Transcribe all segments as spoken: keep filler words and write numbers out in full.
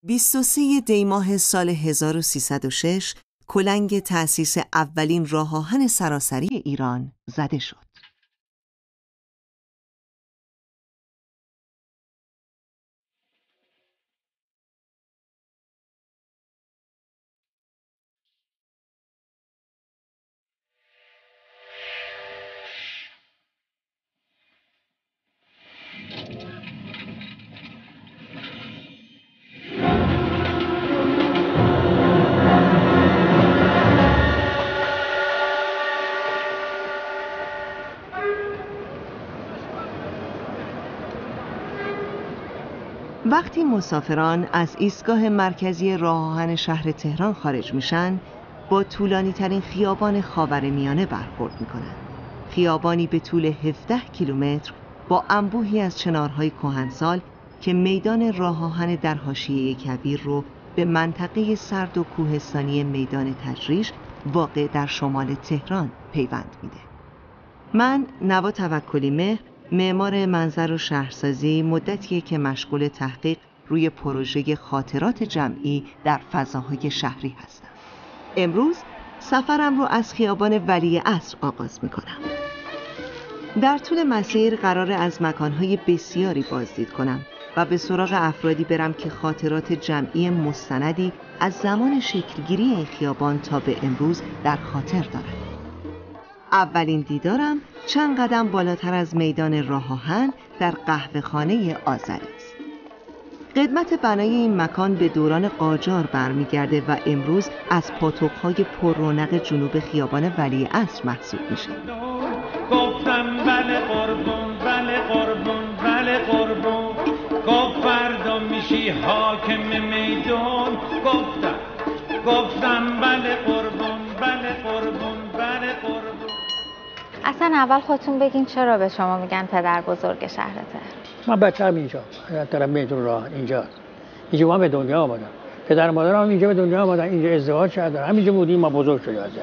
بیست و سوم دی ماه سال هزار و سیصد و شش کلنگ تأسیس اولین راه آهن سراسری ایران زده شد. وقتی مسافران از ایستگاه مرکزی راه آهن شهر تهران خارج میشن، با طولانی ترین خیابان خاورمیانه برخورد میکنن. خیابانی به طول هفده کیلومتر با انبوهی از چنارهای کهنسال که میدان راه آهن در حاشیه کویر رو به منطقه سرد و کوهستانی میدان تجریش واقع در شمال تهران پیوند میده. من نوا توکلی مهر، معمار منظر و شهرسازی، مدتیه که مشغول تحقیق روی پروژه خاطرات جمعی در فضاهای شهری هستم. امروز سفرم رو از خیابان ولیعصر آغاز میکنم. در طول مسیر قراره از مکانهای بسیاری بازدید کنم و به سراغ افرادی برم که خاطرات جمعی مستندی از زمان شکلگیری این خیابان تا به امروز در خاطر دارن. اولین دیدارم چند قدم بالاتر از میدان راه آهن در قهوه‌خانه آذری است. قدمت بنای این مکان به دوران قاجار برمیگرده و امروز از پاتوق‌های پر رونق جنوب خیابان ولیعصر محسوب میشه. گفتم بله قربون، بله قربون، بله قربون، گفت فردا میشی حاکم میدون. گفتم گفتم بله قربون، بله قربون، بله قربون. اصلا اول خودتون بگین چرا به شما میگن پدر بزرگ شهر تهران؟ من بچه‌م اینجا طرف میدون راه اینجاست. اینجا من به دنیا آمدم. پدر مادرم اینجا به دنیا آمدن، اینجا ازدواج کردن. همینجا بودیم ما بزرگ شدیم از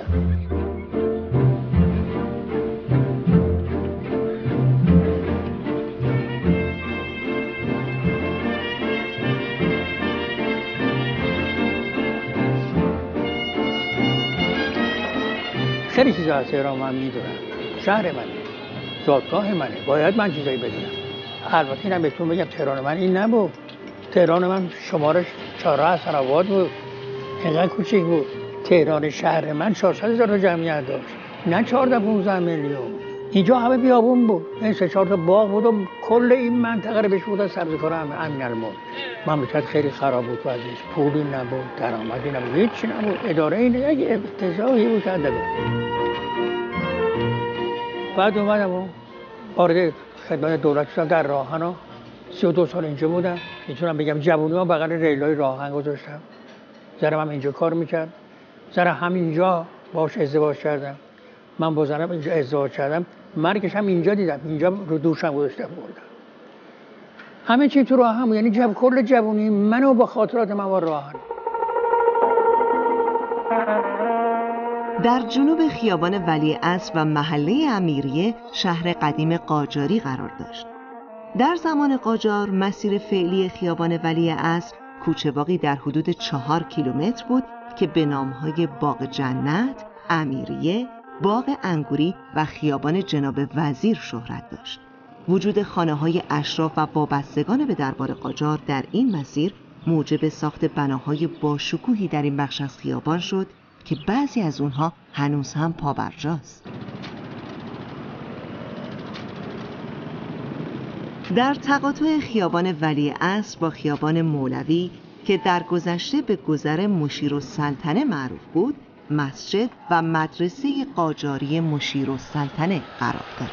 خیلی چیزا از تهران من میدونم. شهر منه، زادگاه منه، باید من چیزایی بدونم. البته اینم بهتون بگم تهران من این نبود. تهران من شمارش چهارراه حسن آباد بود، اینقدر کوچیک بود. تهران شهر من چهارصد هزار تا جمعیت داشت، نه چهارده پانزده میلیون. اینجا همه بیابون بود، این سه چهار تا باغ بود و کل این منطقه رو بهش بودن سبزکار امین الملک. مملکت خیلی خراب بود، وضعش پولی نبود، درآمدی نبود، هیچی نبود. اداره این یک افتضاحی بود کرده بود. بعد اومدم و وارد خدمت دولت شدم در راه آهن. سی و دو سال اینجا بودم. میتونم بگم جوونی ما بغل ریلای راه آهن گذاشتم. زرم هم اینجا کار میکرد. زرم همینجا باهاش ازدواج کردم. من با زرم اینجا ازدواج کردم. مرگش هم اینجا دیدم. اینجا رو دوشم گذاشتم بردم. همه چی تو راه هم، یعنی جب کل جوونی منو با خاطرات من با راه آهن. در جنوب خیابان ولیعصر و محله امیریه شهر قدیم قاجاری قرار داشت. در زمان قاجار مسیر فعلی خیابان ولیعصر کوچه باغی در حدود چهار کیلومتر بود که به نامهای باغ جنت، امیریه، باغ انگوری و خیابان جناب وزیر شهرت داشت. وجود خانه‌های اشراف و وابستگان به دربار قاجار در این مسیر موجب ساخت بناهای باشکوهی در این بخش از خیابان شد که بعضی از اونها هنوز هم پابرجاست. در تقاطع خیابان ولیعصر با خیابان مولوی که در گذشته به گذر مشیرالسلطنه معروف بود، مسجد و مدرسه قاجاری مشیرالسلطنه قرار دارد.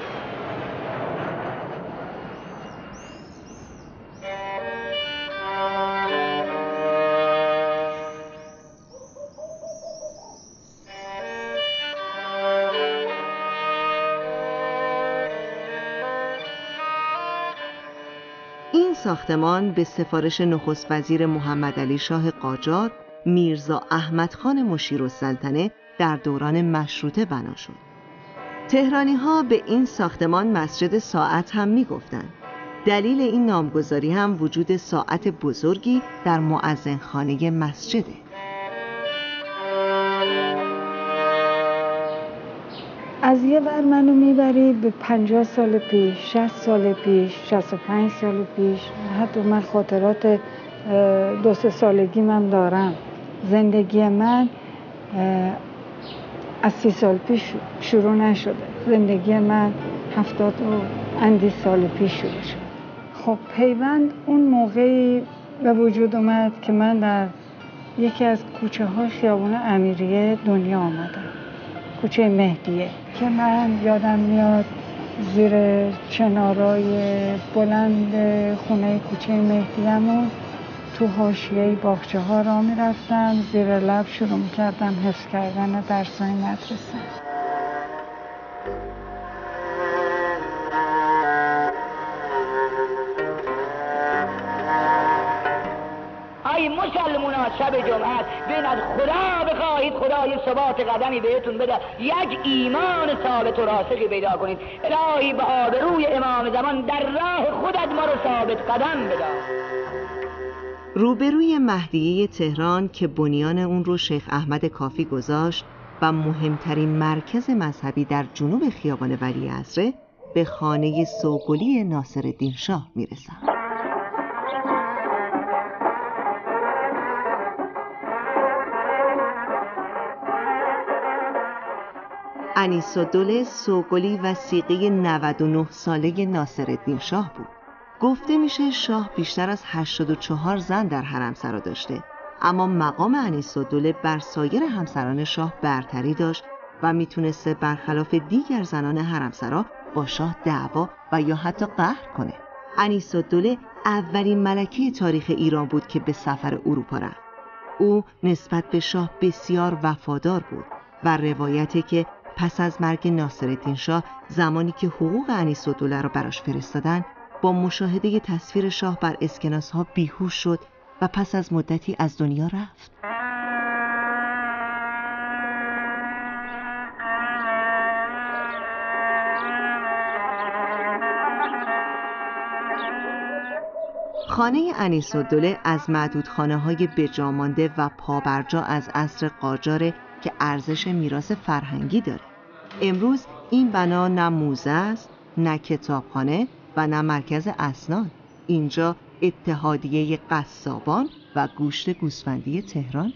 این ساختمان به سفارش نخست وزیر محمد علی شاه قاجار میرزا احمد خان مشیرالسلطنه در دوران مشروطه بنا شد. تهرانی ها به این ساختمان مسجد ساعت هم می گفتن. دلیل این نامگذاری هم وجود ساعت بزرگی در مؤذنخانه مسجده. از یه ور منو میبری به پنجاه سال پیش، شصت سال پیش، شصت و پنج سال پیش. حتی من خاطرات دو سه سالگی من دارم. زندگی من از سی سال پیش شروع نشده. زندگی من هفتاد و اندی سال پیش شروع شد. خب پیوند اون موقعی به وجود اومد که من در یکی از کوچه های خیابان امیریه دنیا آمدم. کوچه مهدیه که من یادم میاد زیر چنارای بلند خونه کوچه مهدیه‌مون تو حاشیه باغچه ها راه میرفتم، زیر لب شروع میکردم حفظ کردن درسای مدرسه. ای مسلمونا شب جمعه بین از خدا بخواهید خدا یک ثبات قدمی بهتون بده، یک ایمان ثابت و راسخی پیدا کنید. الهی به آبروی امام زمان در راه خودت ما رو ثابت قدم بده. روبروی مهدیه تهران که بنیان اون رو شیخ احمد کافی گذاشت و مهمترین مرکز مذهبی در جنوب خیابان ولیعصر، به خانه سوگلی ناصرالدین شاه میرسم. انیس‌الدوله سوگلی وثیقه نود و نه ساله ناصرالدین شاه بود. گفته میشه شاه بیشتر از هشتاد و چهار زن در حرمسرا داشته، اما مقام انیس‌الدوله بر سایر همسران شاه برتری داشت و میتونسته برخلاف دیگر زنان حرمسرا با شاه دعوا و یا حتی قهر کنه. انیس‌الدوله اولین ملکه تاریخ ایران بود که به سفر اروپا رفت. او نسبت به شاه بسیار وفادار بود و روایته که پس از مرگ ناصرالدین شاه، زمانی که حقوق انیس‌الدوله را براش فرستادن، با مشاهده تصویر شاه بر اسکناس‌ها بیهوش شد و پس از مدتی از دنیا رفت. خانه انیس‌الدوله از معدود خانه‌های بجامانده و پابرجا از عصر قاجاره که ارزش میراث فرهنگی داره. امروز این بنا نه موزه است، نه کتابخانه و نه مرکز اسناد. اینجا اتحادیه قصابان و گوشت گوسفندی تهران.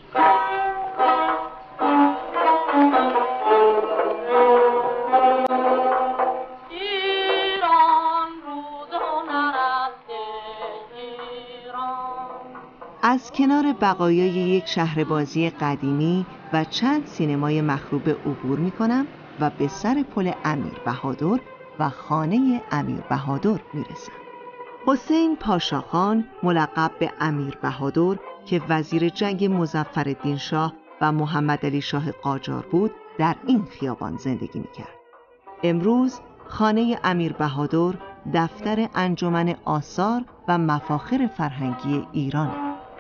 از کنار بقایای یک شهربازی قدیمی و چند سینمای مخروبه عبور می کنم و به سر پل امیر بهادر و خانه امیر بهادر می رسم. حسین پاشاخان ملقب به امیر بهادر که وزیر جنگ مظفرالدین شاه و محمد علی شاه قاجار بود، در این خیابان زندگی می کرد. امروز خانه امیر بهادر دفتر انجمن آثار و مفاخر فرهنگی ایران.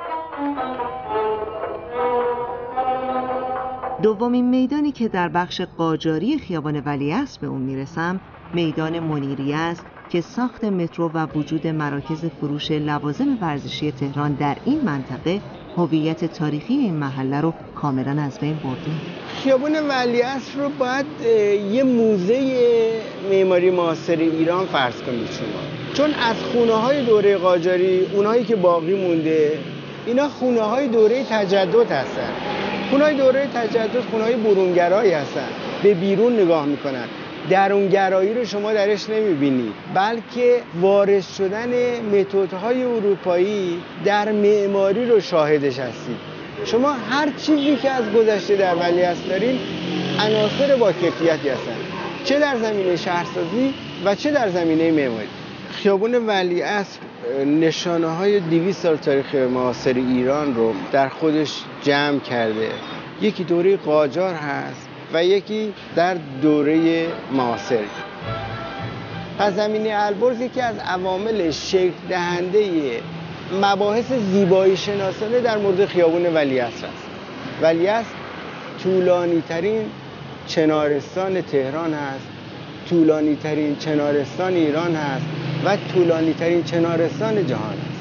دومین میدانی که در بخش قاجاری خیابان ولیعصر به اون میرسم، میدان منیریه است که ساخت مترو و وجود مراکز فروش لوازم ورزشی تهران در این منطقه هویت تاریخی این محله رو کاملا از بین برده. خیابان ولیعصر رو باید یه موزه معماری معاصر ایران فرض کنید شما، چون از خونه‌های دوره قاجاری اونایی که باقی مونده اینا خونه‌های دوره تجدد هستن. خونه‌های دوره تجدد خونه‌های برونگرایی هستن، به بیرون نگاه میکنن. درونگرایی رو شما درش نمیبینید، بلکه وارد شدن متدهای اروپایی در معماری رو شاهدش هستید. شما هر چیزی که از گذشته در ولیعصر دارین عناصر با کیفیتی هستن، چه در زمینه شهرسازی و چه در زمینه معماری. خیابان ولیعصر نشانه‌های دویست سال تاریخ معاصر ایران رو در خودش جمع کرده. یکی دوره قاجار هست و یکی در دوره معاصر. پس زمینه البرز یکی از عوامل شکل دهنده مباحث زیبایی شناسانه در مورد خیابان ولیعصر است. ولیعصر طولانی ترین چنارستان تهران هست، طولانی ترین چنارستان ایران هست و طولانی ترین چنارستان جهان است.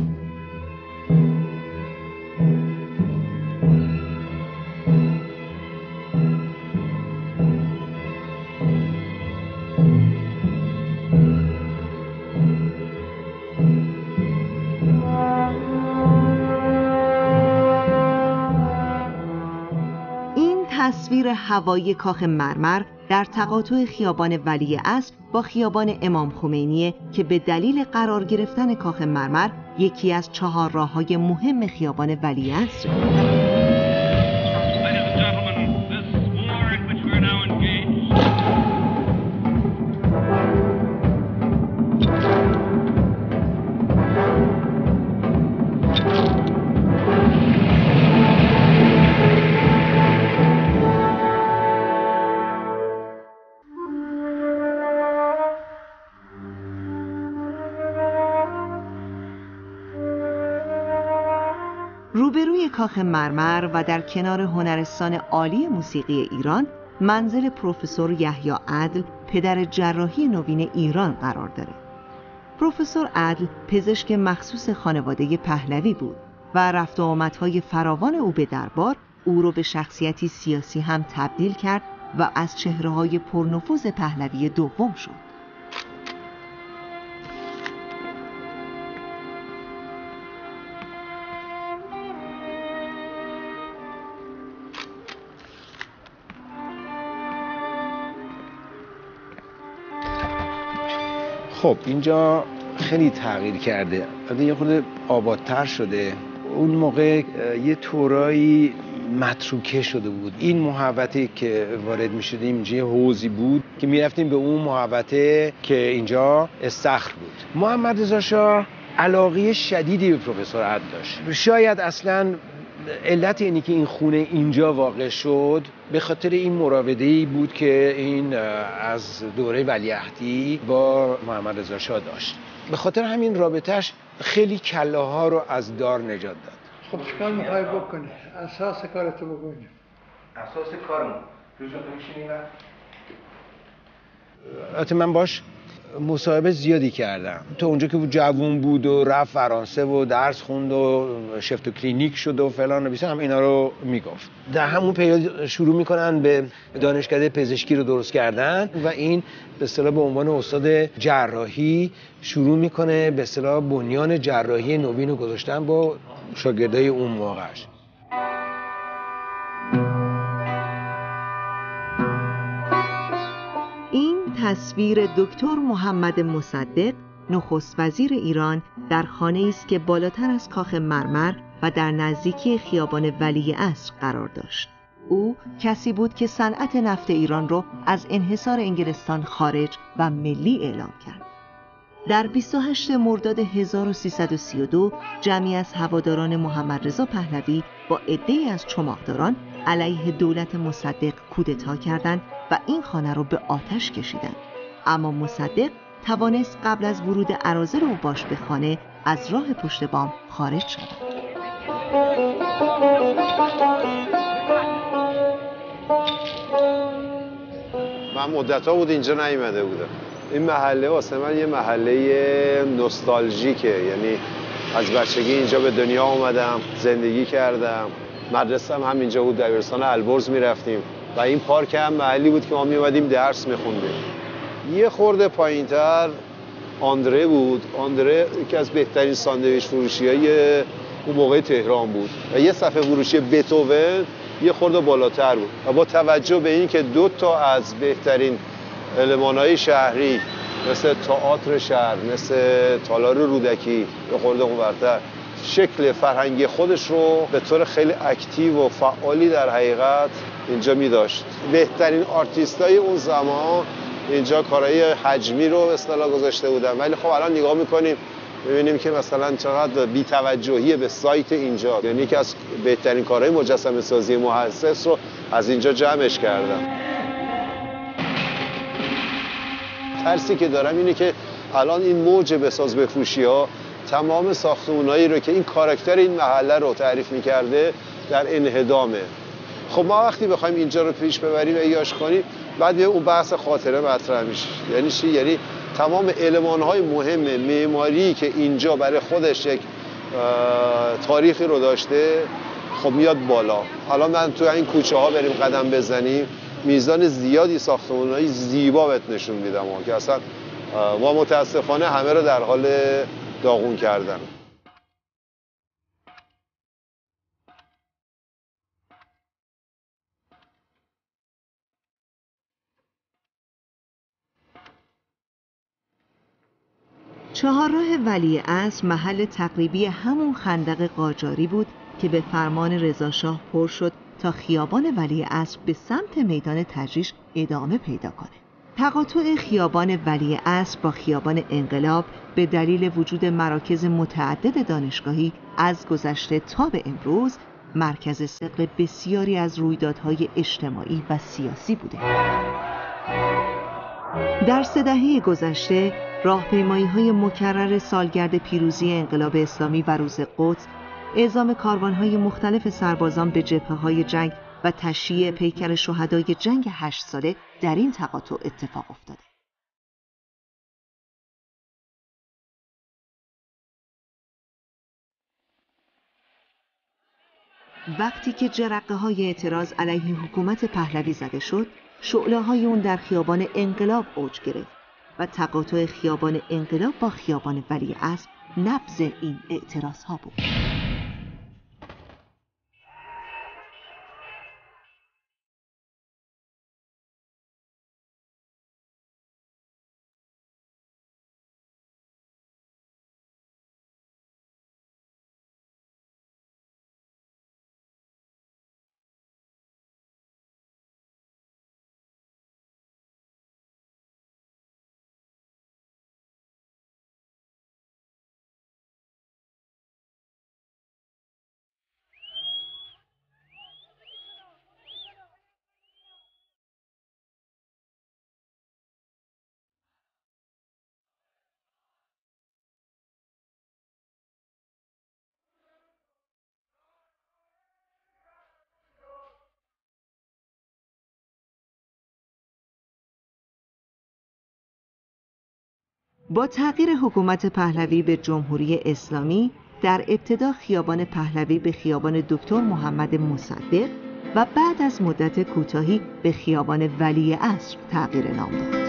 تصویر هوایی کاخ مرمر در تقاطع خیابان ولیعصر با خیابان امام خمینی که به دلیل قرار گرفتن کاخ مرمر یکی از چهار راه‌های مهم خیابان ولیعصر روبروی کاخ مرمر و در کنار هنرستان عالی موسیقی ایران منزل پروفسور یحیی عدل پدر جراحی نوین ایران قرار داره. پروفسور عدل پزشک مخصوص خانواده پهلوی بود و رفت و آمدهای فراوان او به دربار او رو به شخصیتی سیاسی هم تبدیل کرد و از چهره‌های پرنفوذ پهلوی دوم شد. خب اینجا خیلی تغییر کرده، یه خورده آبادتر شده. اون موقع یه طورایی متروکه شده بود. این محوطه که وارد می شدیم اینجا یه حوضی بود که می رفتیم به اون محوطه که اینجا استخر بود. محمد رضا شاه علاقه شدیدی به پروفسور عدل داشت. شاید اصلاً علت اینی که این خونه اینجا واقع شد به خاطر این مراوده‌ای بود که این از دوره ولیعهدی با محمد رضا شاه داشت. به خاطر همین رابطه‌اش خیلی کلاها رو از دار نجات داد. خب چیکار می‌خوای بکنی؟ اساس کارتو بگویم. اساس کارمون روزا می‌شینیم. البته من باش مصاحبه زیادی کردم. تا اونجا که جوون بود و رفت فرانسه و درس خوند و شفت و کلینیک شد و فلان و بیسان هم اینا رو میگفت. در همون پیاد شروع میکنن به دانشکده پزشکی رو درست کردن و این به اصطلاح به عنوان استاد جراحی شروع میکنه به اصطلاح بنیان جراحی نوین رو گذاشتن با شاگردای اون موقعش. تصویر دکتر محمد مصدق نخست وزیر ایران در خانه‌ای است که بالاتر از کاخ مرمر و در نزدیکی خیابان ولیعصر قرار داشت. او کسی بود که صنعت نفت ایران را از انحصار انگلستان خارج و ملی اعلام کرد. در بیست و هشتم مرداد هزار و سیصد و سی و دو جمعی از هواداران محمد رضا پهلوی با عده‌ای از چماقداران علیه دولت مصدق کودتا کردند و این خانه را به آتش کشیدند. اما مصدق توانست قبل از ورود اراذل اوباش به خانه از راه پشت بام خارج شود. من مدت‌ها بود اینجا نیومده بودم. این محله واسه من یه محله نوستالژیکه، یعنی از بچگی اینجا به دنیا اومدم، زندگی کردم، مدرسه هم همینجا بود، دبیرستان البرز میرفتیم و این پارک هم محلی بود که ما میومدیم درس میخوندیم. یه خورده پایینتر آندره بود. آندره یکی از بهترین ساندویچ فروشی‌های اون موقع تهران بود و یه صفحه فروشی بتوون یه خورده بالاتر بود و با توجه به این که دو تا از بهترین المان‌های شهری مثل تئاتر شهر، مثل تالار رودکی یه خورده اونورتر شکل فرهنگی خودش رو به طور خیلی اکتیو و فعالی در حقیقت اینجا می داشت. بهترین آرتیستای اون زمان اینجا کارهای حجمی رو به اصطلاح گذاشته بودن، ولی خب الان نگاه میکنیم میبینیم که مثلا چقدر بی‌توجهی به سایت اینجا، یعنی یکی از بهترین کارهای مجسمه سازی محسس رو از اینجا جمعش کردن. ترسی که دارم اینه که الان این موج بساز بفروشی‌ها تمام ساختمانایی رو که این کاراکتر این محله رو تعریف می‌کرده در انهدامه. خب ما وقتی بخوایم اینجا رو پیش ببریم و ایاش کنیم بعد اون بحث خاطره مطرح میشه. یعنی چی؟ یعنی تمام المان‌های مهم معماری که اینجا برای خودش یک تاریخی رو داشته خب میاد بالا. حالا من تو این کوچه ها بریم قدم بزنیم، میزان زیادی ساختمان‌های زیبا بهت نشون میدم که اصلا ما متاسفانه همه رو در حال داغون کردن. چهارراه ولیعصر محل تقریبی همون خندق قاجاری بود که به فرمان رضاشاه پر شد تا خیابان ولیعصر به سمت میدان تجریش ادامه پیدا کنه. تقاطع خیابان ولیعصر با خیابان انقلاب به دلیل وجود مراکز متعدد دانشگاهی از گذشته تا به امروز مرکز ثقل بسیاری از رویدادهای اجتماعی و سیاسی بوده. در سه دهه گذشته راهپیمایی‌های مکرر سالگرد پیروزی انقلاب اسلامی و روز قدس، اعزام کاروان‌های مختلف سربازان به جبهه‌های جنگ و تشییع پیکر شهدای جنگ هشت ساله در این تقاطع اتفاق افتاده. وقتی که جرقه‌های اعتراض علیه حکومت پهلوی زده شد، شعله‌های اون در خیابان انقلاب اوج گرفت و تقاطع خیابان انقلاب با خیابان ولیعصر نبض این اعتراض‌ها بود. با تغییر حکومت پهلوی به جمهوری اسلامی، در ابتدا خیابان پهلوی به خیابان دکتر محمد مصدق و بعد از مدت کوتاهی به خیابان ولیعصر تغییر نام داد.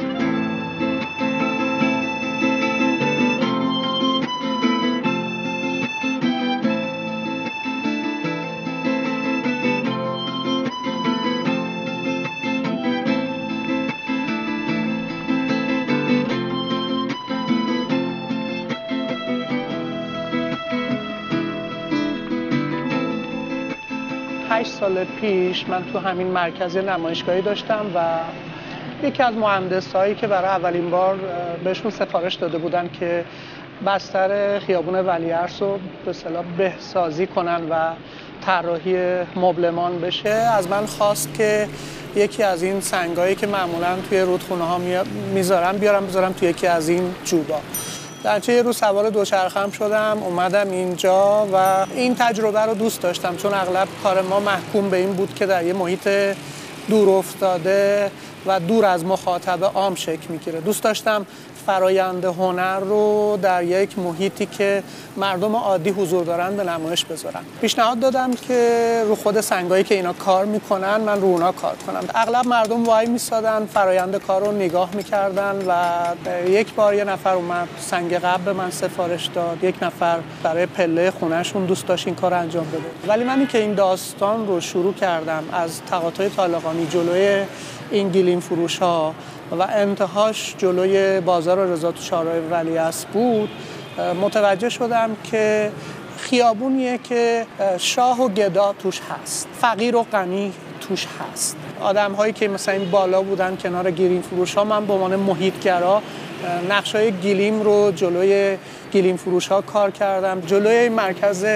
هشت سال پیش من تو همین مرکز نمایشگاهی داشتم و یکی از مهندسایی که برای اولین بار بهشون سفارش داده بودن که بستر خیابون ولیعصر رو به اصطلاح بهسازی کنن و طراحی مبلمان بشه، از من خواست که یکی از این سنگایی که معمولا توی رودخونه ها میذارم بیارم بذارم توی یکی از این جوبا. در چه یه روز سوار دوچرخه‌ام شدم، اومدم اینجا و این تجربه رو دوست داشتم، چون اغلب کار ما محکوم به این بود که در یه محیط دور افتاده و دور از مخاطب عام شکل میگیره. دوست داشتم فرایند هنر رو در یک محیطی که مردم عادی حضور دارن به نمایش بذارم. پیشنهاد دادم که رو خود سنگایی که اینا کار میکنن من رو اونا کار کنم. اغلب مردم وای میسادن، فرایند کار رو نگاه میکردن و یک بار یه نفر اومد سنگ قبل به من سفارش داد، یک نفر برای پله خونهشون دوست داشت این کار انجام بده. ولی من که این داستان رو شروع کردم از تقاطع طالقانی جلوی این گلیم فروش ها و انتهاش جلوی بازار رضا تو شاهراه ولیعصر بود، متوجه شدم که خیابونیه که شاه و گدا توش هست، فقیر و غنی توش هست. آدم هایی که مثلا این بالا بودن کنار گلیم فروش ها، من به عنوان محیطگرا نقشای گلیم رو جلوی گلیم فروش ها کار کردم. جلوی مرکز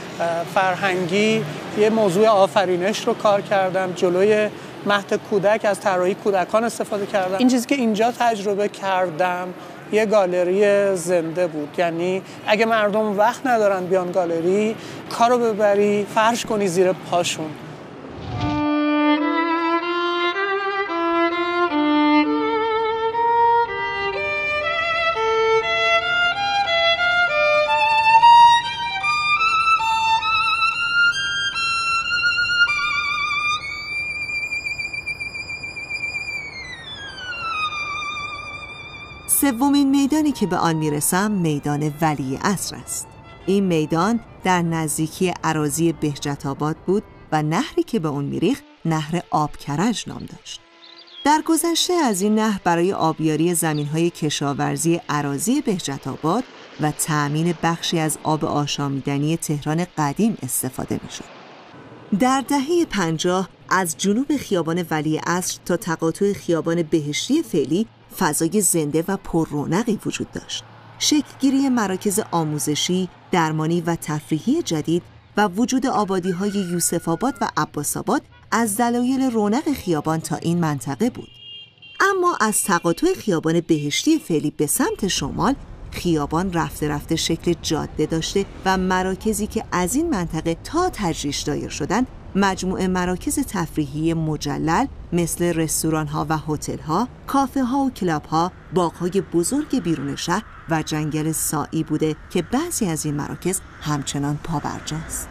فرهنگی یه موضوع آفرینش رو کار کردم. جلوی مهد کودک از طراحی کودکان استفاده کردم. این چیزی که اینجا تجربه کردم یه گالری زنده بود، یعنی اگه مردم وقت ندارن بیان گالری، کارو ببری فرش کنی زیر پاشون. سومین میدانی که به آن میرسم میدان ولیعصر است. این میدان در نزدیکی اراضی بهجت‌آباد بود و نهری که به اون میریخت نهر آبکرج نام داشت. در گذشته از این نهر برای آبیاری زمین‌های کشاورزی اراضی بهجت‌آباد و تأمین بخشی از آب آشامیدنی تهران قدیم استفاده می‌شد. در دهه پنجاه از جنوب خیابان ولیعصر تا تقاطع خیابان بهشتی فعلی فضای زنده و پر رونقی وجود داشت. شکلگیری مراکز آموزشی، درمانی و تفریحی جدید و وجود آبادی‌های یوسف آباد و عباس آباد از دلایل رونق خیابان تا این منطقه بود. اما از تقاطع خیابان بهشتی فعلی به سمت شمال، خیابان رفته رفته شکل جاده داشته و مراکزی که از این منطقه تا تجریش دایر شدند، مجموعه مراکز تفریحی مجلل مثل رستوران‌ها و هتل‌ها، کافه‌ها و کلاب‌ها، باغ‌های بزرگ بیرون شهر و جنگل سائی بوده که بعضی از این مراکز همچنان پابرجاست.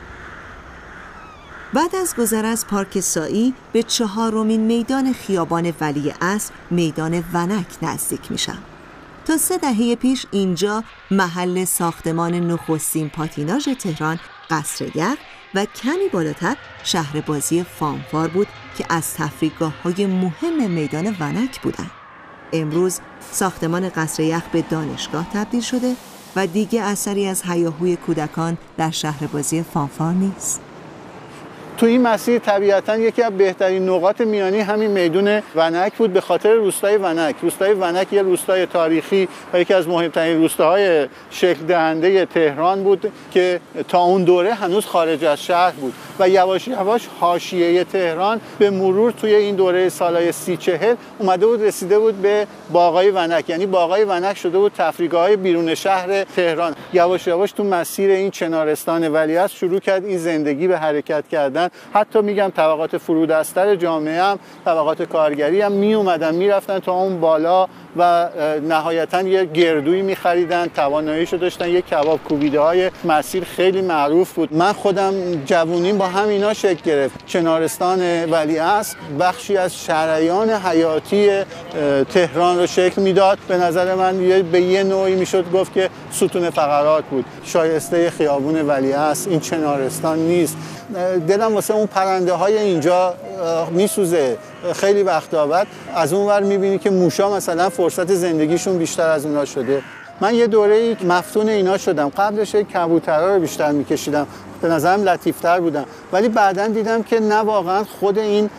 بعد از گذر از پارک سائی به چهارمین میدان خیابان ولیعصر، میدان ونک نزدیک میشم. تا سه دهه پیش اینجا محل ساختمان نخستین پاتیناژ تهران، قصر یخ و کمی بالاتر شهر بازی فانفار بود که از تفریحگاه‌های مهم میدان ونک بودند. امروز ساختمان قصر یخ به دانشگاه تبدیل شده و دیگه اثری از هیاهوی کودکان در شهر بازی فانفار نیست. تو این مسیر طبیعتاً یکی از بهترین نقاط میانی همین میدون ونک بود، به خاطر روستای ونک. روستای ونک یه روستای تاریخی و یکی از مهمترین روستاهای شکل دهنده تهران بود که تا اون دوره هنوز خارج از شهر بود و یواش یواش حاشیه تهران به مرور توی این دوره سالهای سی چهل اومده بود رسیده بود به باغای ونک، یعنی باغای ونک شده بود تفریحگاه‌های بیرون شهر تهران. یواش یواش تو مسیر این چنارستان ولیعصر شروع کرد این زندگی به حرکت کردن. حتی میگم طبقات فرودستر جامعه هم، طبقات کارگری هم می اومدن می رفتن تا اون بالا و نهایتاً یه گردویی می خریدن، تواناییشو داشتن. یه کباب کوبیده های مسیر خیلی معروف بود. من خودم جوونیم با همینا شکل گرفت. چنارستان ولیعصر بخشی از شریان حیاتی تهران رو شکل میداد. به نظر من به یه نوعی میشد گفت که ستون فقرات بود. شایسته خیابون ولیعصر این چنارستان نیست. دلم واسه اون پرنده های اینجا میسوزه. خیلی وقتا بعد از اون ور میبینی که موشا مثلا فرصت زندگیشون بیشتر از اونا شده. من یه دوره مفتون اینا شدم. قبلش کبوترها رو بیشتر میکشیدم، به نظرم لطیفتر بودم، ولی بعداً دیدم که نه، واقعا خود این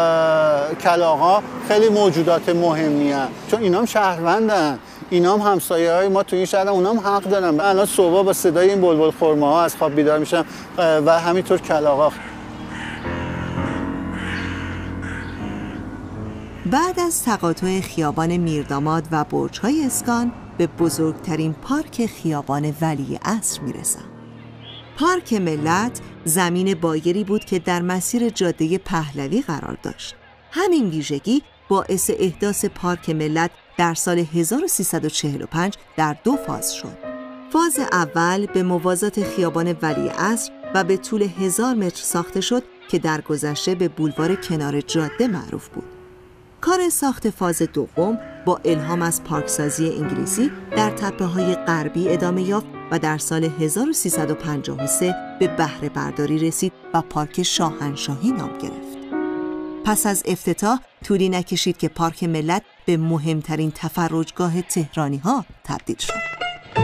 کلاغ‌ها خیلی موجودات مهمی هستند، چون اینا هم شهروندن، اینا هم همسایه های ما تو این شهر، اونا هم حق دارن. الان صبح با صدای این بلبل خرماها از خواب بیدار میشم و همینطور کلاغ‌ها. بعد از تقاطع خیابان میرداماد و برج‌های اسکان به بزرگترین پارک خیابان ولیعصر میرسم. پارک ملت زمین بایری بود که در مسیر جاده پهلوی قرار داشت. همین ویژگی باعث احداث پارک ملت در سال هزار و سیصد و چهل و پنج در دو فاز شد. فاز اول به موازات خیابان ولیعصر و به طول هزار متر ساخته شد که در گذشته به بولوار کنار جاده معروف بود. کار ساخت فاز دوم با الهام از پارکسازی انگلیسی در تپه‌های غربی ادامه یافت و در سال هزار و سیصد و پنجاه و سه به بهره برداری رسید و پارک شاهنشاهی نام گرفت. پس از افتتاح طولی نکشید که پارک ملت به مهمترین تفرجگاه تهرانی‌ها تبدیل شد.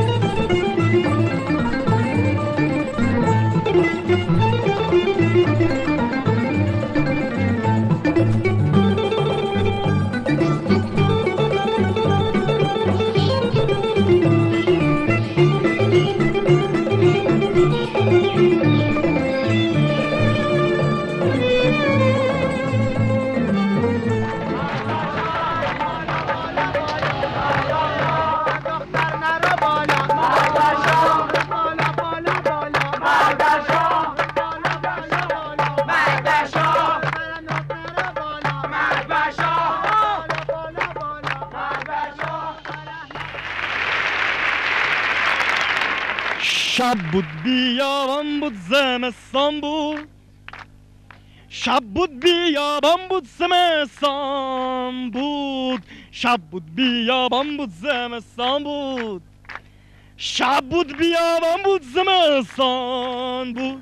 شب بود بیابان بود زمستان بود، شب بود بیابان بود زمستان بود، شب بود بیابان بود زمستان بود، شب بود بیابان بود زمستان بود.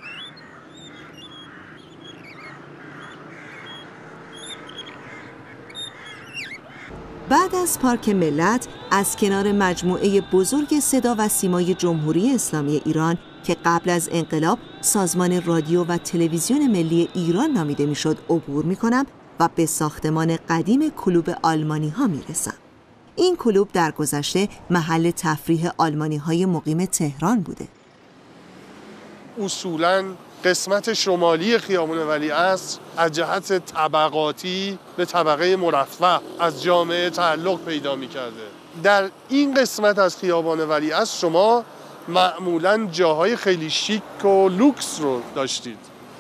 بعد از پارک ملت از کنار مجموعه بزرگ صدا و سیمای جمهوری اسلامی ایران که قبل از انقلاب سازمان رادیو و تلویزیون ملی ایران نامیده میشد عبور میکنم و به ساختمان قدیم کلوب آلمانی ها میرسم. این کلوب در گذشته محل تفریح آلمانی های مقیم تهران بوده. اصولاً قسمت شمالی خیابان ولیعصر از جهت طبقاتی به طبقه مرفه از جامعه تعلق پیدا می‌کرده. در این قسمت از خیابان ولیعصر شما معمولاً جاهای خیلی شیک و لوکس رو داشتید.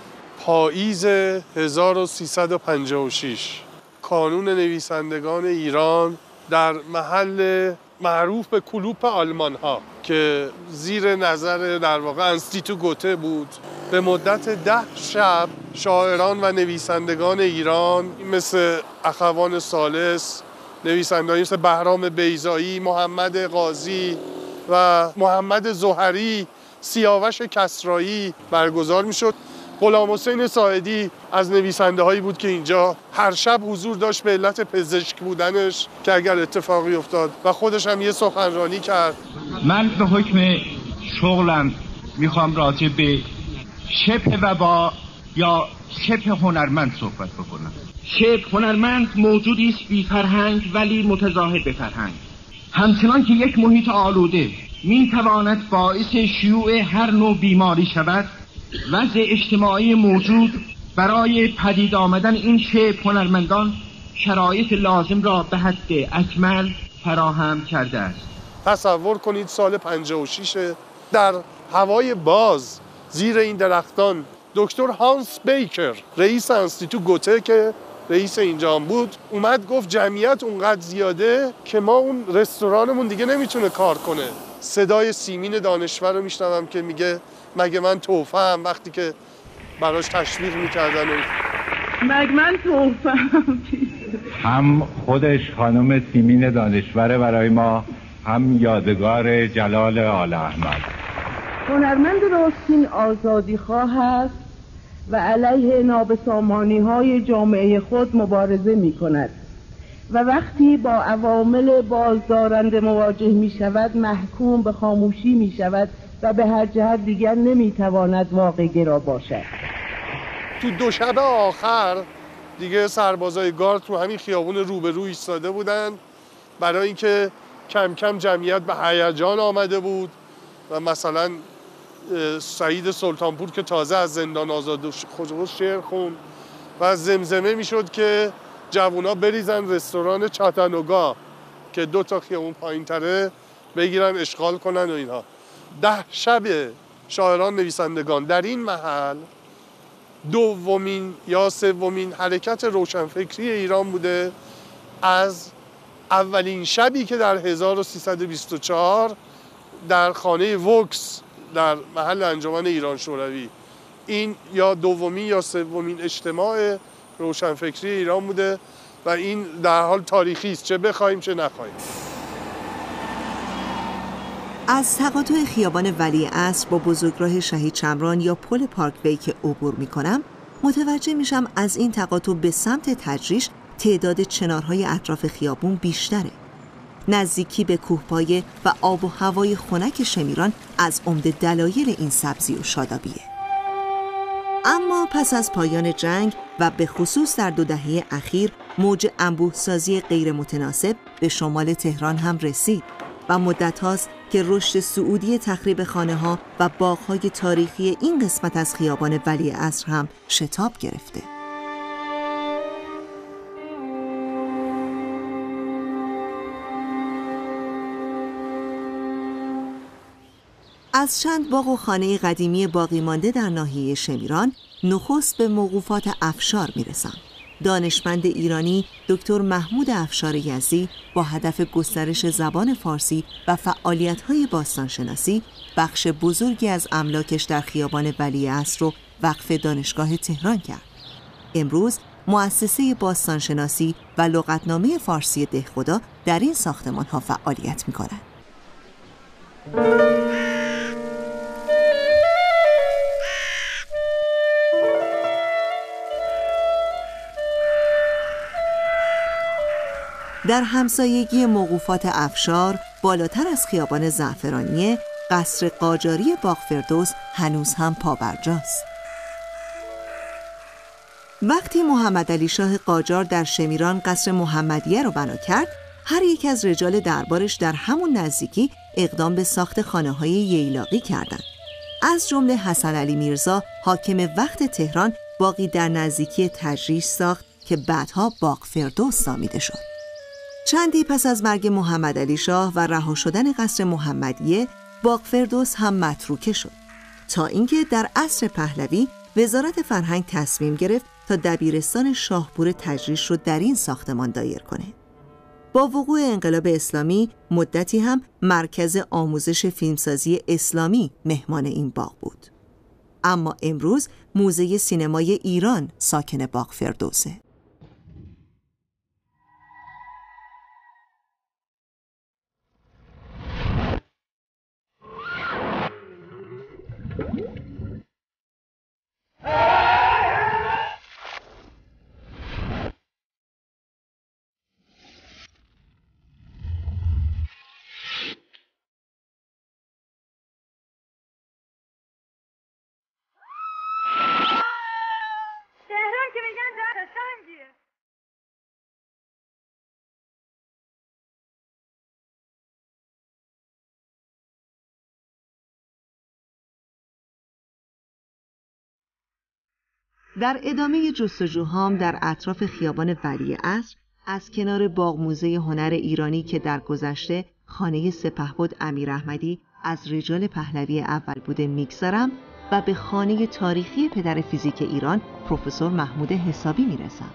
پاییز هزار و سیصد و پنجاه و شش کانون نویسندگان ایران در محل معروف به کلوپ آلمان ها که زیر نظر در واقع انستیتو گوته بود، به مدت ده شب شاعران و نویسندگان ایران مثل اخوان ثالث، نویسندگانی مثل بهرام بیضایی، محمد قاضی و محمد زهری، سیاوش کسرایی برگزار میشد. غلام حسین ساعدی از نویسنده هایی بود که اینجا هر شب حضور داشت به علت پزشک بودنش که اگر اتفاقی افتاد و خودش هم یه سخنرانی کرد. من به حکم شغلم میخوام راجع به شبه وبا یا شبه هنرمند صحبت بکنم. شبه هنرمند موجودی است بی فرهنگ ولی متظاهر به فرهنگ. همچنان که یک محیط آلوده میتواند باعث شیوع هر نوع بیماری شود، وضع اجتماعی موجود برای پدید آمدن این شبه هنرمندان شرایط لازم را به حد اکمل فراهم کرده است. تصور کنید سال پنجاه و شش در هوای باز زیر این درختان دکتر هانس بیکر رئیس انستیتو گوته که رئیس اینجا بود اومد گفت جمعیت اونقدر زیاده که ما اون رستورانمون دیگه نمیتونه کار کنه. صدای سیمین دانشور رو میشنوم که میگه مگه من توفم، وقتی که براش تشویق میکردن و مگه من توفم. هم خودش خانم سیمین دانشوره برای ما، هم یادگار جلال آل احمد. هنرمند راستین آزادی خواه است و علیه نابسامانی های جامعه خود مبارزه می کند و وقتی با عوامل بازدارنده مواجه می شود محکوم به خاموشی می شود و به هر جهت دیگر نمی تواند واقع گرا باشد. تو دو شب آخر دیگه سربازای گارد تو همین خیابون روبرو ایستاده بودن برای اینکه کم کم جمعیت به هیجان آمده بود و مثلا سعید سلطانپور که تازه از زندان آزاد شد شعر خون و زمزمه میشد که جوونا بریزن رستوران چاتانوگا که دو تا خیابون پایین تره بگیرن اشغال کنن و اینها. ده شب شاعران نویسندگان در این محل دومین یا سومین حرکت روشنفکری ایران بوده. از اولین شبی که در هزار و سیصد و بیست و چهار در خانه وکس در محل انجمن ایران شوروی، این یا دومین یا سومین اجتماع روشنفکری ایران بوده و این در حال تاریخی است، چه بخوایم چه نخواهیم. از تقاطع خیابان ولیعصر با بزرگراه شهید شمران یا پل پارک وی که عبور می‌کنم متوجه میشم از این تقاطع به سمت تجریش تعداد چنارهای اطراف خیابون بیشتره. نزدیکی به کوهپایه و آب و هوای خنک شمیران از عمده دلایل این سبزی و شادابیه. اما پس از پایان جنگ و به خصوص در دو دهه اخیر موج انبوه‌سازی غیر متناسب به شمال تهران هم رسید و مدت هاست که رشد سعودی تخریب خانه ها و باغ‌های تاریخی این قسمت از خیابان ولیعصر هم شتاب گرفته. از چند باغ و خانه قدیمی باقی مانده در ناحیه شمیران نخست به موقوفات افشار میرسم. دانشمند ایرانی دکتر محمود افشار یزدی با هدف گسترش زبان فارسی و فعالیت‌های باستانشناسی بخش بزرگی از املاکش در خیابان ولیعصر رو وقف دانشگاه تهران کرد. امروز مؤسسه باستانشناسی و لغتنامه فارسی دهخدا در این ساختمان‌ها فعالیت می‌کند. در همسایگی موقوفات افشار بالاتر از خیابان زعفرانیه، قصر قاجاری باغ فردوس هنوز هم پابرجاست. وقتی محمد علی شاه قاجار در شمیران قصر محمدیه رو بنا کرد، هر یک از رجال دربارش در همون نزدیکی اقدام به ساخت خانه‌های ییلاقی کردند. از جمله حسن علی میرزا حاکم وقت تهران باغی در نزدیکی تجریش ساخت که بعدها باغ فردوس نامیده شد. چندی پس از مرگ محمد علی شاه و رها شدن قصر محمدیه، باغ فردوس هم متروکه شد، تا اینکه در عصر پهلوی وزارت فرهنگ تصمیم گرفت تا دبیرستان شاهپور تجریش رو در این ساختمان دایر کنه. با وقوع انقلاب اسلامی مدتی هم مرکز آموزش فیلمسازی اسلامی مهمان این باغ بود. اما امروز موزه سینمای ایران ساکن باغ فردوسه. در ادامه جستجوهام در اطراف خیابان ولیعصر از کنار باغ موزه هنر ایرانی که در گذشته خانه سپهبد امیر احمدی از رجال پهلوی اول بوده میگذرم و به خانه تاریخی پدر فیزیک ایران پروفسور محمود حسابی میرسم.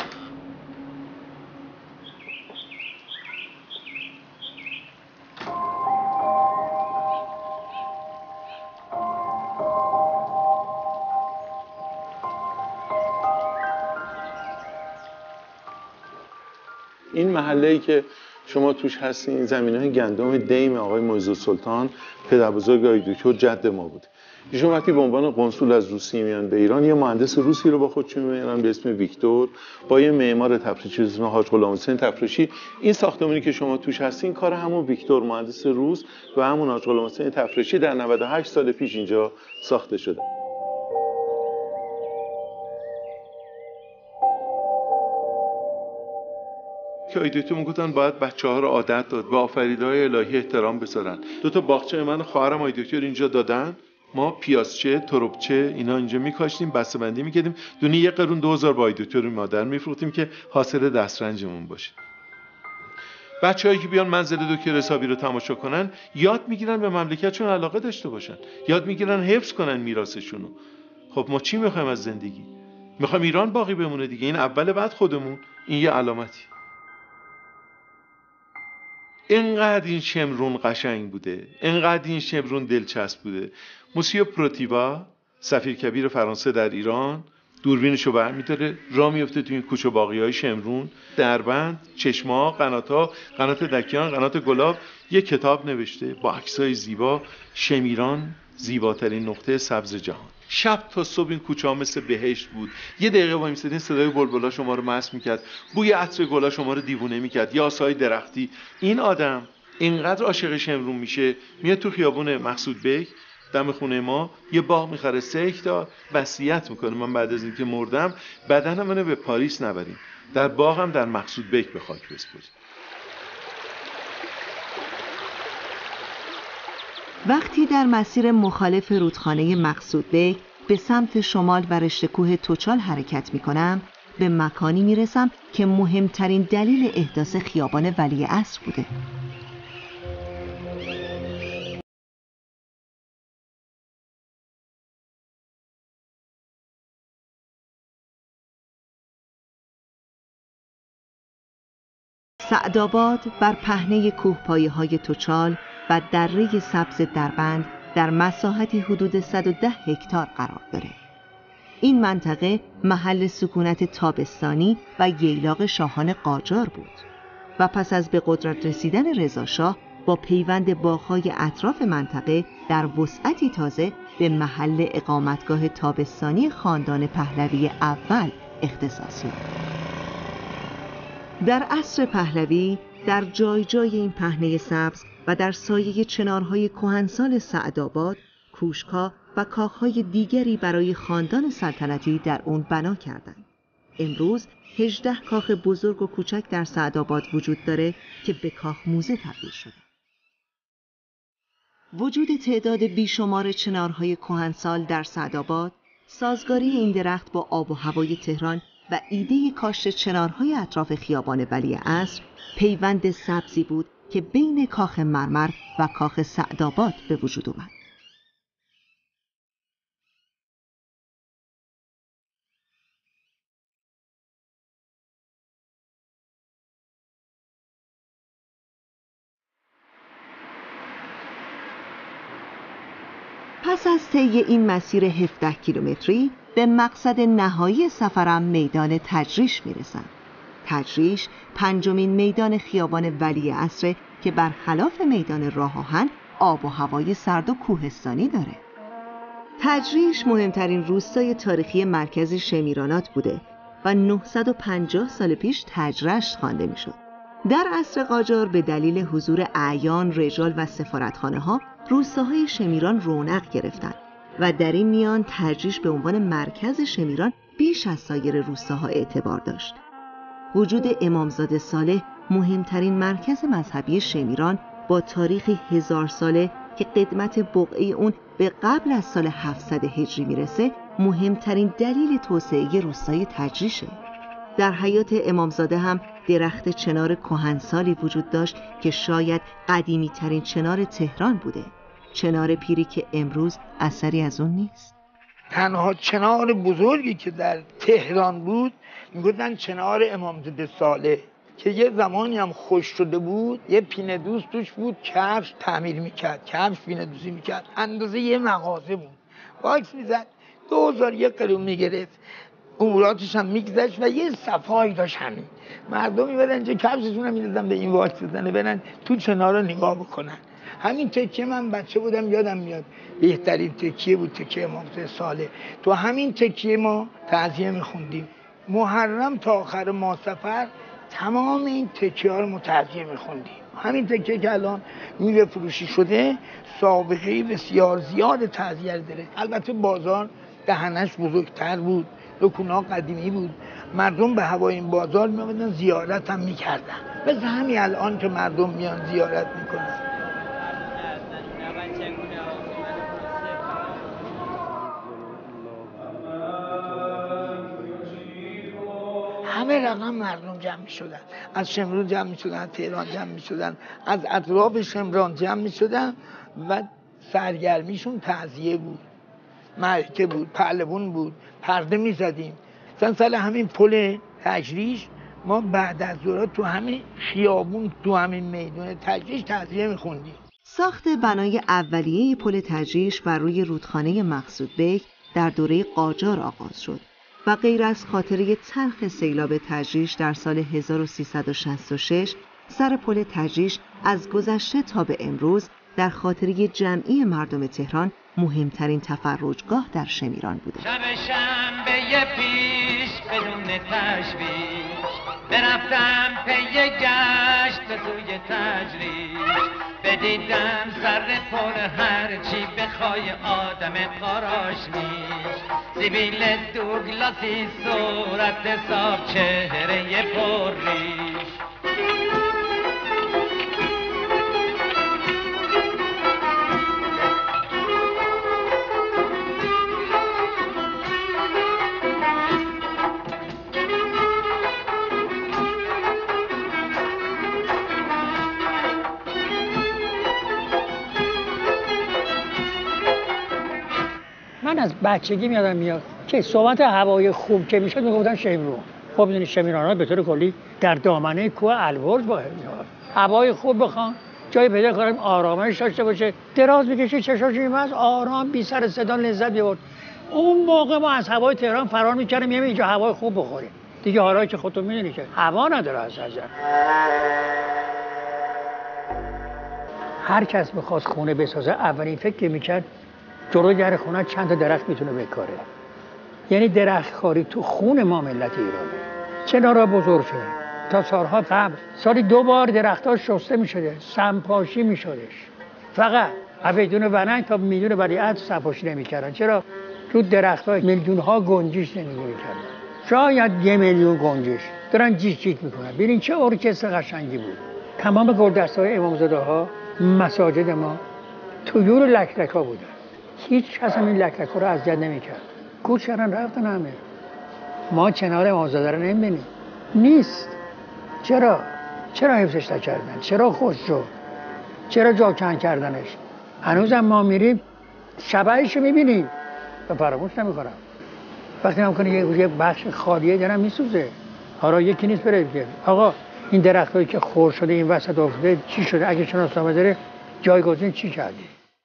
این محله‌ای که شما توش هستین زمین‌های گندم دیم آقای معز السلطان پدربزرگ آقای دکتر جد ما بود. ایشون وقتی به عنوان قنسول از روسیه میان به ایران، یه مهندس روسی رو با خودشون میارن به اسم ویکتور، با یه معمار تفریشی به اسم حاج غلام حسین تفریشی. این ساختمانی که شما توش هستین کار همون ویکتور مهندس روس و همون حاج غلام حسین تفریشی در نود و هشت سال پیش اینجا ساخته شده. که ایدیتون گفتن باید بچه‌ها رو عادت داد، به آفریدهای الهی احترام بذارن. دو تا باغچه من و خواهرم ایدیتور اینجا دادن. ما پیازچه، تربچه اینا اینجا می‌کاشتیم، بسته‌بندی می‌کردیم. دونه یک قرون دو هزار با ایدیتور مادر می‌فروختیم که حاصل دسترنجمون باشه. بچه‌هایی که بیان منزل دکتر حسابی رو تماشا کنن، یاد می‌گیرن به مملکتشون علاقه داشته باشن. یاد می‌گیرن حفظ کنن میراثشون رو. خب ما چی می‌خوایم از زندگی؟ می‌خوایم ایران باقی بمونه دیگه. این اول بعد خودمون. این یه علامتی. اینقدر این شمرون قشنگ بوده، اینقدر این شمرون دلچسب بوده. موسیو پروتیوا، سفیر کبیر فرانسه در ایران، دوربینشو برمی‌داره، راه میفته تو این کوچه باغی‌های شمرون، دربند، چشمه‌ها، قنات‌ها، قنات دکیان، قنات گلاب، یه کتاب نوشته با عکسای زیبا، شمیران زیباترین نقطه سبز جهان. شب تا صبح این کوچه‌ها مثل بهشت بود. یه دقیقه وایمیستادین صدای بلبلا شما رو مست می‌کرد، بوی عطر گلا شما رو دیوونه می‌کرد، یاسای درختی. این آدم اینقدر عاشق شمرون میشه، میاد تو خیابون مقصود بیک دم خونه ما یه باغ می‌خره، سه هکتار، وصیت می‌کنه من بعد از اینکه مردم بدن منو به پاریس نبرین، در باغم در مقصود بیک به خاک بسپرین. وقتی در مسیر مخالف رودخانه مقصود بیک به سمت شمال و رشته‌کوه توچال حرکت می کنم، به مکانی می رسم که مهمترین دلیل احداث خیابان ولیعصر بوده. سعدآباد بر پهنه کوهپایه‌های توچال و دره سبز دربند در مساحتی حدود صد و ده هکتار قرار داره. این منطقه محل سکونت تابستانی و ییلاق شاهان قاجار بود و پس از به قدرت رسیدن رضاشاه با پیوند باغ‌های اطراف منطقه در وسعتی تازه به محل اقامتگاه تابستانی خاندان پهلوی اول اختصاص یافت. در عصر پهلوی در جای جای این پهنه سبز و در سایه چنارهای کهنسال سعدآباد کوشک‌ها و کاخهای دیگری برای خاندان سلطنتی در اون بنا کردند. امروز هجده کاخ بزرگ و کوچک در سعدآباد وجود داره که به کاخ موزه تبدیل شده. وجود تعداد بیشمار چنارهای کهنسال در سعدآباد، سازگاری این درخت با آب و هوای تهران و ایده کاشت چنارهای اطراف خیابان ولیعصر پیوند سبزی بود که بین کاخ مرمر و کاخ سعدآباد به وجود اومد. پس از طی این مسیر هفده کیلومتری به مقصد نهایی سفرم میدان تجریش میرسم. تجریش پنجمین میدان خیابان ولیعصر که برخلاف میدان راه آهن آب و هوای سرد و کوهستانی داره. تجریش مهمترین روستای تاریخی مرکز شمیرانات بوده و نهصد و پنجاه سال پیش تجرشت خوانده میشد. در عصر قاجار به دلیل حضور اعیان، رجال و سفارتخانه ها روستاهای شمیران رونق گرفتند و در این میان تجریش به عنوان مرکز شمیران بیش از سایر روستاها اعتبار داشت. وجود امامزاده صالح مهمترین مرکز مذهبی شمیران با تاریخی هزار ساله که قدمت بقعه اون به قبل از سال هفتصد هجری میرسه مهمترین دلیل توسعه روستای تجریشه. در حیات امامزاده هم درخت چنار کهنسالی وجود داشت که شاید قدیمی ترین چنار تهران بوده. چنار پیری که امروز اثری از اون نیست. تنها چنار بزرگی که در تهران بود میگفتن چنار امامزاده صالح که یه زمانی هم خوش شده بود، یه پینه دوست توش بود، کفش تعمیر میکرد، کفش پینه دوزی میکرد، اندازه یه مغازه بود. واکس میزد، دو هزار یک قرون میگرفت، اموراتش هم میگذشت و یه صفایی داشت. همین مردم میبردن اینجا کفششون هم میدادن به این واکس بزنه، برن تو چنار رو نگاه بکنن. همین تکیه من بچه بودم یادم میاد بهترین تکیه بود تکیه امامزاده صالح. تو همین تکیه ما تعزیه میخوندیم. محرم تا آخر ماه سفر تمام این تکیه ها رو متعزیه میخوندیم. همین تکیه که الان میوه فروشی شده سابقه بسیار زیاد تعزیه داره. البته بازار دهنش بزرگتر بود، دکونا قدیمی بود، مردم به هوای این بازار میامدن زیارت هم میکردن، مثل همین الان که مردم میان زیارت میکنن. همه رقم مردم جمع می شدن، از شمرون جمع می شدن، از تهران جمع می شدن، از اطراف شمران جمع می شدن و سرگرمیشون تعزیه بود، معرکه بود، پهلوان بود، پرده می زدیم. مثلا سال همین پل تجریش ما بعد از ظهر تو همین خیابون تو همین میدان تجریش تعزیه می خوندیم. ساخت بنای اولیه پل تجریش بر روی رودخانه مقصود بیک در دوره قاجار آغاز شد و غیر از خاطره تلخ سیلاب تجریش در سال هزار و سیصد و شصت و شش، سر پل تجریش از گذشته تا به امروز در خاطره جمعی مردم تهران مهمترین تفرجگاه در شمیران بوده. شب شنبه پیش بدون تشویش برفتم پی گشت به سوی تجریش، بدیدم سر پل هرچی بخوای آدم قاراش نیش، سیبیل دوگلاسی صورت صاف چهره پر ریش. من از بچگی میادم میاد که صحبت هوای خوب که میشد میگفتن شمرون. خب میدونی شمیرانات به طور کلی در دامنه کوه البرز با هوای خوب بخوان، جای پیدا کنیم آرامش داشته باشه، دراز بکشه چشاش میبست، آرام بی سر صدا لذت ببرد. اون موقع ما از هوای تهران فرار می‌کردیم میایم اینجا هوای خوب بخوریم. دیگه حالا که خودتون می‌دونید که هوا نداره از از هر کس می‌خواست خونه بسازه اولین فکر که می‌کرد جلوی در خونه چند تا درخت میتونه بکاره. یعنی درخت کاری تو خون ما ملت ایرانه. چنارا بزرگ شده. تا سالها قبل سالی دو بار درخت‌ها شسته می‌شده، سمپاشی می‌شدش. فقط بدون ونک تا میلیون ولیعهد سمپاشی نمی‌کردن. چرا؟ تو درخت‌ها میلیون‌ها گنجش نمی‌کردن. شاید یه میلیون گنجش دارن جیک جیک میکنن. ببین چه ارکستر قشنگی بود. تمام گلدسته‌های امامزاده‌ها، مساجد ما طیور لکلکا بودن. هیچ کس هم این لکلکا رو اذیت نمی‌کرد. کوچ کردن رفتن همه. ما کنار امامزاده رو نمی‌بینیم. نیست. چرا؟ چرا حفظش نکردن؟ چرا خوش شد؟ چرا جا کن کردنش؟ هنوزم ما میریم شبهش رو می‌بینیم و فراموش نمی‌کنم. وقتی هم کنه یه بخش خالیه دارم میسوزه. حالا یکی نیست بره بگه آقا این درختایی که خور شده این وسط افتاده چی شده؟ اگه شناسنامه داره جایگزین چی کردی؟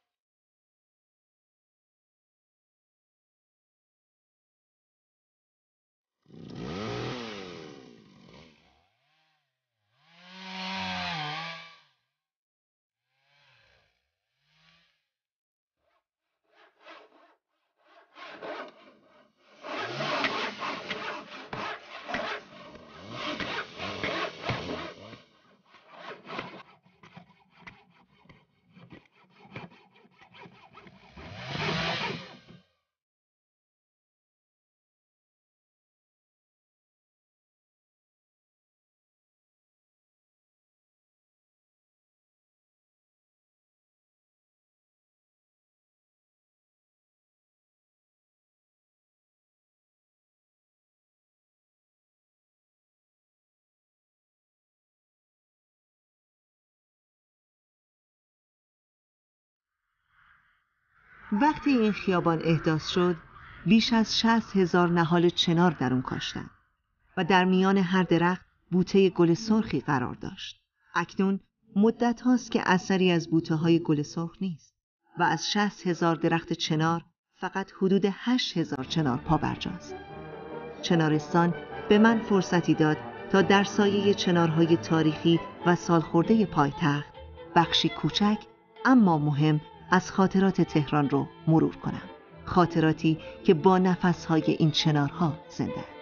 وقتی این خیابان احداث شد بیش از شصت هزار نهال چنار در اون کاشتن و در میان هر درخت بوته گل سرخی قرار داشت. اکنون مدت هاست که اثری از بوته های گل سرخ نیست و از شصت هزار درخت چنار فقط حدود هشت هزار چنار پابرجاست. چنارستان به من فرصتی داد تا در سایه چنارهای تاریخی و سالخورده پایتخت بخشی کوچک اما مهم از خاطرات تهران رو مرور کنم. خاطراتی که با نفسهای این چنارها زنده است.